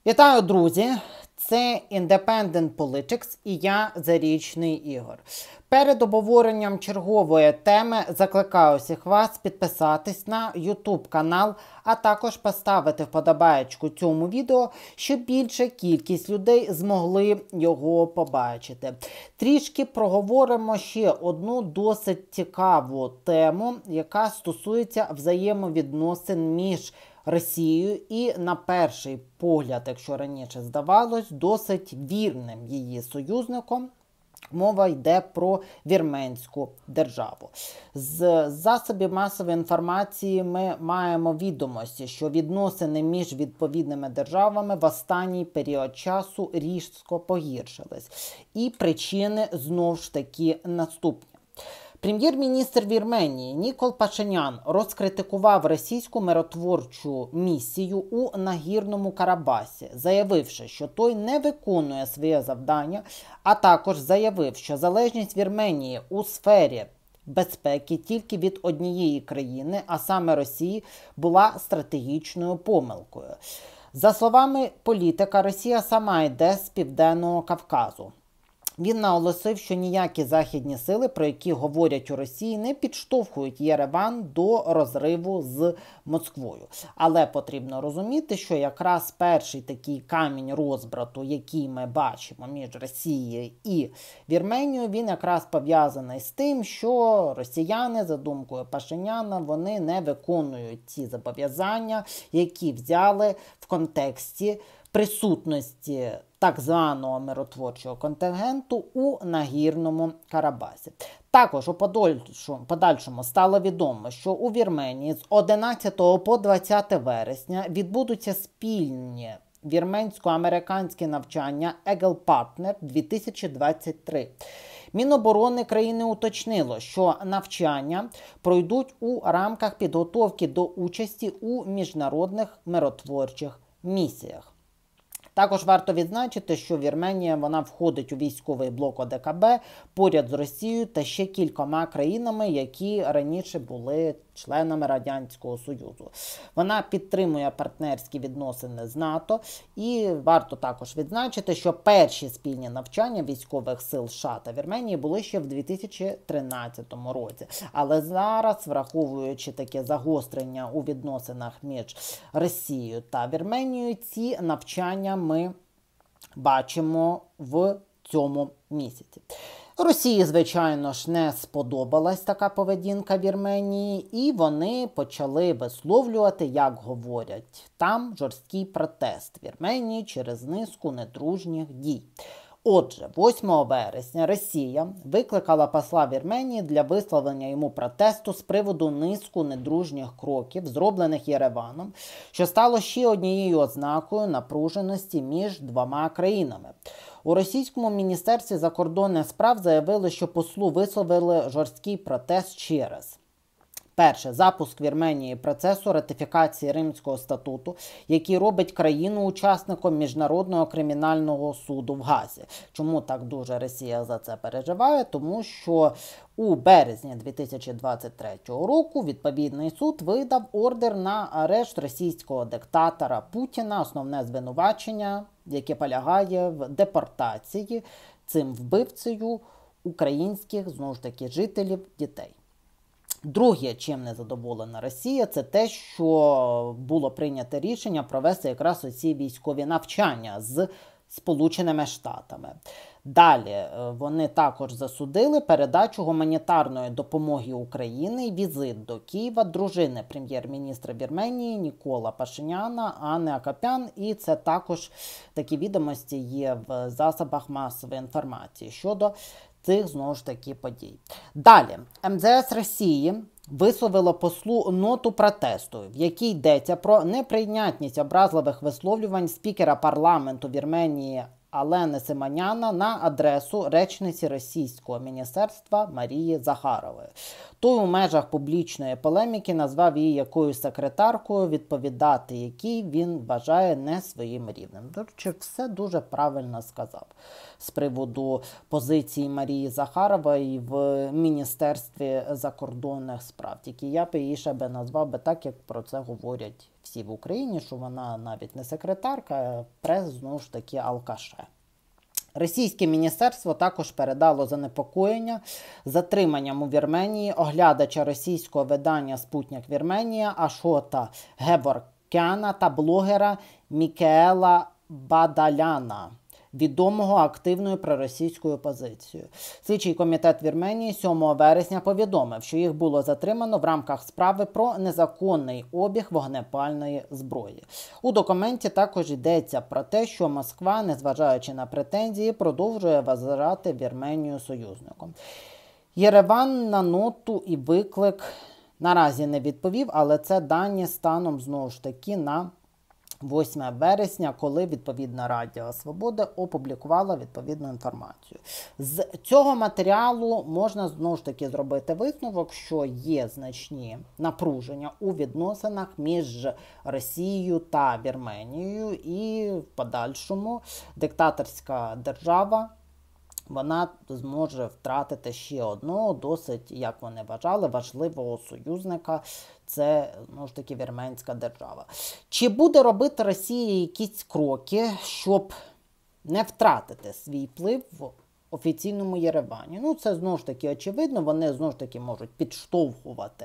Вітаю, друзі! Це Independent Politics і я, Зарічний Ігор. Перед обговоренням чергової теми закликаю всіх вас підписатись на YouTube канал, а також поставити вподобаєчку цьому відео, щоб більша кількість людей змогли його побачити. Трішки проговоримо ще одну досить цікаву тему, яка стосується взаємовідносин між Росією і, на перший погляд, якщо раніше здавалось, досить вірним її союзником. Мова йде про Вірменську державу. З засобів масової інформації ми маємо відомості, що відносини між відповідними державами в останній період часу різко погіршились. І причини знову ж таки наступні. Прем'єр-міністр Вірменії Нікол Пашинян розкритикував російську миротворчу місію у Нагірному Карабасі, заявивши, що той не виконує своє завдання, а також заявив, що залежність Вірменії у сфері безпеки тільки від однієї країни, а саме Росії, була стратегічною помилкою. За словами політика, Росія сама йде з Південного Кавказу. Він наголосив, що ніякі західні сили, про які говорять у Росії, не підштовхують Єреван до розриву з Москвою. Але потрібно розуміти, що якраз перший такий камінь розбрату, який ми бачимо між Росією і Вірменією, він якраз пов'язаний з тим, що росіяни, за думкою Пашиняна, вони не виконують ці зобов'язання, які взяли в контексті присутності так званого миротворчого контингенту у Нагірному Карабасі. Також у подальшому стало відомо, що у Вірменії з 11 по 20 вересня відбудуться спільні вірменсько-американські навчання Eagle Partner 2023. Міноборони країни уточнило, що навчання пройдуть у рамках підготовки до участі у міжнародних миротворчих місіях. Також варто відзначити, що Вірменія вона входить у військовий блок ОДКБ поряд з Росією та ще кількома країнами, які раніше були членами Радянського Союзу. Вона підтримує партнерські відносини з НАТО, і варто також відзначити, що перші спільні навчання військових сил США та Вірменії були ще в 2013 році. Але зараз, враховуючи таке загострення у відносинах між Росією та Вірменією, ці навчання ми бачимо в цьому місяці. Росії, звичайно ж, не сподобалась така поведінка Вірменії, і вони почали висловлювати, як говорять там, жорсткий протест Вірменії через низку недружніх дій. Отже, 8 вересня Росія викликала посла Вірменії для висловлення йому протесту з приводу низку недружніх кроків, зроблених Єреваном, що стало ще однією ознакою напруженості між двома країнами. У російському міністерстві закордонних справ заявили, що послу висловили жорсткий протест через: перше, запуск Вірменії процесу ратифікації Римського статуту, який робить країну учасником Міжнародного кримінального суду в Гаазі. Чому так дуже Росія за це переживає? Тому що у березні 2023 року відповідний суд видав ордер на арешт російського диктатора Путіна, основне звинувачення, яке полягає в депортації цим вбивцею українських, знову ж таки, жителів, дітей. Друге, чим не задоволена Росія, це те, що було прийнято рішення провести якраз оці військові навчання з Сполученими Штатами. Далі вони також засудили передачу гуманітарної допомоги Україні і візит до Києва дружини прем'єр-міністра Вірменії Нікола Пашиняна Анни Акопян, і це також такі відомості є в засобах масової інформації щодо цих, знову ж таки, подій. Далі, МЗС Росії висловило послу ноту протесту, в якій йдеться про неприйнятність образливих висловлювань спікера парламенту Вірменії Олени Симоняна на адресу речниці російського міністерства Марії Захарової. Той у межах публічної полеміки назвав її якоюсь секретаркою, відповідати якій він вважає не своїм рівнем. До речі, все дуже правильно сказав з приводу позиції Марії Захарової в Міністерстві закордонних справ. Тільки я б її ще назвав так, як про це говорять всі в Україні, що вона навіть не секретарка, а прес, знову ж таки, алкаше. Російське міністерство також передало занепокоєння затриманням у Вірменії оглядача російського видання «Спутник Вірменія» Ашота Геворкяна та блогера Мікеела Бадаляна, відомого активною проросійською позицією. Слідчий комітет Вірменії 7 вересня повідомив, що їх було затримано в рамках справи про незаконний обіг вогнепальної зброї. У документі також йдеться про те, що Москва, незважаючи на претензії, продовжує вважати Вірменію союзником. Єреван на ноту і виклик наразі не відповів, але це дані станом, знову ж таки, на 8 вересня, коли відповідна Радіо Свобода опублікувала відповідну інформацію. З цього матеріалу можна знову ж таки зробити висновок, що є значні напруження у відносинах між Росією та Вірменією, і в подальшому диктаторська держава вона зможе втратити ще одного досить, як вони вважали, важливого союзника. Це, знову ж таки, вірменська держава. Чи буде робити Росія якісь кроки, щоб не втратити свій вплив в офіційному Єревані? Ну, це, знову ж таки, очевидно. Вони, знову ж таки, можуть підштовхувати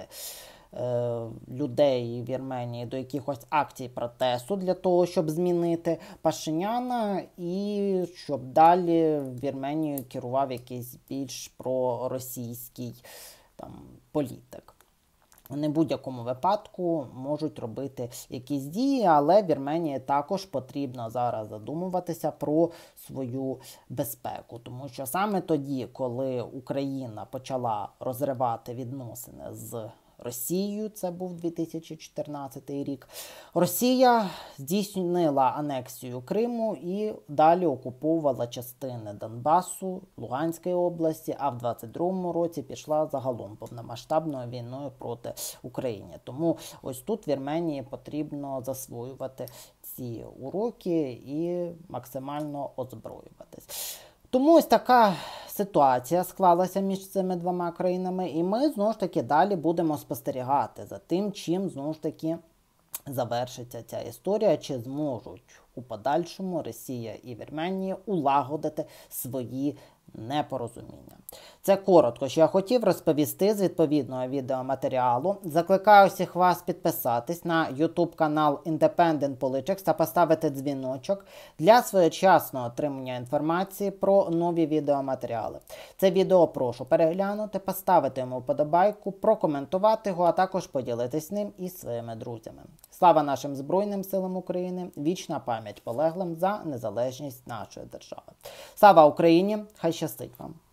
людей Вірменії до якихось акцій протесту для того, щоб змінити Пашиняна і щоб далі Вірменією керував якийсь більш проросійський політик. Вони в будь-якому випадку можуть робити якісь дії, але Вірменії також потрібно зараз задумуватися про свою безпеку. Тому що саме тоді, коли Україна почала розривати відносини з Росією, це був 2014 рік, Росія здійснила анексію Криму і далі окуповувала частини Донбасу, Луганської області, а в 2022 році пішла загалом повномасштабною війною проти України. Тому ось тут Вірменії потрібно засвоювати ці уроки і максимально озброюватись. Тому ось така ситуація склалася між цими двома країнами, і ми, знову ж таки, далі будемо спостерігати за тим, чим, знову ж таки, завершиться ця історія, чи зможуть у подальшому Росія і Вірменія улагодити свої непорозуміння. Це коротко, що я хотів розповісти з відповідного відеоматеріалу. Закликаю всіх вас підписатись на YouTube канал Independent Politics та поставити дзвіночок для своєчасного отримання інформації про нові відеоматеріали. Це відео прошу переглянути, поставити йому вподобайку, прокоментувати його, а також поділитись ним із своїми друзями. Слава нашим Збройним силам України, вічна пам'ять полеглим за незалежність нашої держави. Слава Україні, хай щастить вам!